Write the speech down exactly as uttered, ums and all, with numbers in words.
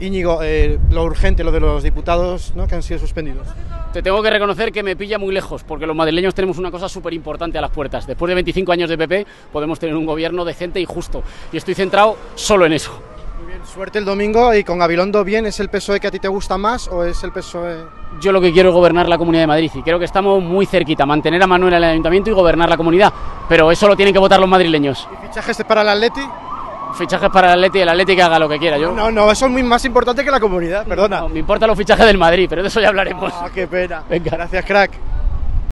Íñigo, eh, lo urgente, lo de los diputados, ¿no?, que han sido suspendidos. Te tengo que reconocer que me pilla muy lejos, porque los madrileños tenemos una cosa súper importante a las puertas. Después de veinticinco años de P P podemos tener un gobierno decente y justo, y estoy centrado solo en eso. Muy bien, suerte el domingo. Y con Gabilondo, bien, ¿es el P S O E que a ti te gusta más o es el P S O E...? Yo lo que quiero es gobernar la Comunidad de Madrid y creo que estamos muy cerquita, mantener a Manuel en el Ayuntamiento y gobernar la comunidad, pero eso lo tienen que votar los madrileños. ¿Y fichajes para el Atleti? Fichajes para el Atleti, el Atleti que haga lo que quiera. Yo No, no, eso es muy más importante que la comunidad, perdona. No, me importan los fichajes del Madrid, pero de eso ya hablaremos. Ah, qué pena. Venga. Gracias, crack.